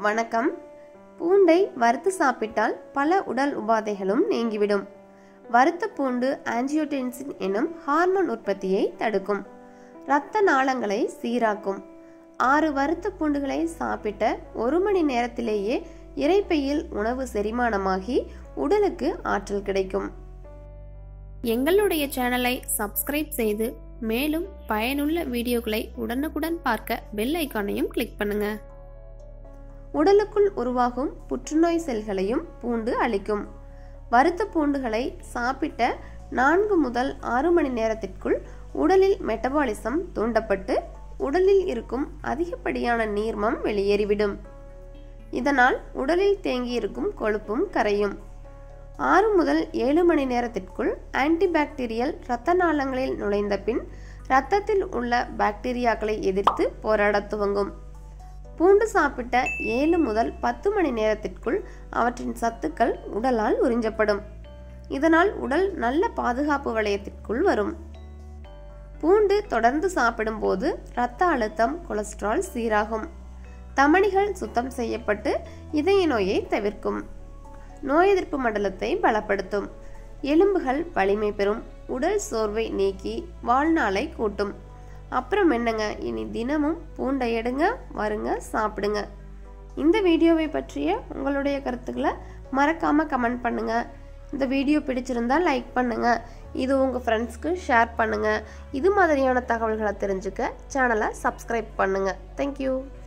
வணக்கம். பூண்டை வறுத்து சாப்பிட்டால் பல உடல் உபாதைகளும் நீங்கிவிடும். வறுத்த பூண்டு ஆஞ்சியோடென்சின் எனும் ஹார்மோன் உற்பத்தியை தடுக்கும். இரத்த நாளங்களை சீராக்கும். 6 வறுத்த பூண்டுகளை சாப்பிட்ட 1 மணி நேரத்திலேயே இரைப்பையில் உணவு செரிமானமாகி உடலுக்கு ஆற்றல் கிடைக்கும். எங்களுடைய சேனலை சப்ஸ்கிரைப் செய்து மேலும் பயனுள்ள வீடியோக்களை உடனுக்குடன் பார்க்க பெல் ஐகானையும் கிளிக் பண்ணுங்க. உடலுக்குள் உருவாகும் புற்றுநோய் செல்களையும் பூண்டு அழிக்கும். வறுத்த பூண்டுகளை சாப்பிட்ட 4 முதல் 6 மணி நேரத்திற்குள் உடலில் மெட்டபாலிசம் தூண்டப்பட்டு உடலில் இருக்கும் அதிகப்படியான நீர்மம் வெளியேறிவிடும். இதனால் உடலில் தேங்கியிருக்கும் கொழுப்பும் கரையும். 6 முதல் 7 மணி நேரத்திற்குள் ஆன்டிபாக்டீரியல் இரத்த நாளங்களில் நுழைந்த பின் இரத்தத்தில் உள்ள பாக்டீரியாக்களை எதிர்த்து போராட துவங்கும். பூண்டு சாப்பிட்ட 7 முதல் 10 மணி நேரத்திற்குள் அவற்றின் சத்துக்கள் உடலால் உறிஞ்சப்படும். இதனால் உடல் நல்ல பாதுகாப்பு வளையத்திற்குள் வரும். பூண்டு தொடர்ந்து சாப்பிடும் போது இரத்த அழுத்தம், கொலஸ்ட்ரால் சீராகும். தமனிகள் சுத்தம் செய்யப்பட்டு இதய நோயை தவிர்க்கும். நோய் எதிர்ப்பு மண்டலத்தை பலப்படுத்தும். எலும்புகள் வலிமை பெறும். உடல் சோர்வை நீக்கி வாழ்நாளை கூட்டும். அப்புறம் என்னங்க, இனி தினமும் பூண்டை எடுங்க, வருங்க, சாப்பிடுங்க. இந்த வீடியோவை பற்றிய உங்களுடைய கருத்துக்களை மறக்காம கமெண்ட் பண்ணுங்க. இந்த வீடியோ பிடிச்சிருந்தா லைக் பண்ணுங்க. இது உங்க ஃப்ரெண்ட்ஸ்க்கு ஷேர் பண்ணுங்க. இது மாதிரியான தகவல்களை தெரிஞ்சுக்க சேனலை சப்ஸ்கிரைப் பண்ணுங்க. தேங்க்யூ.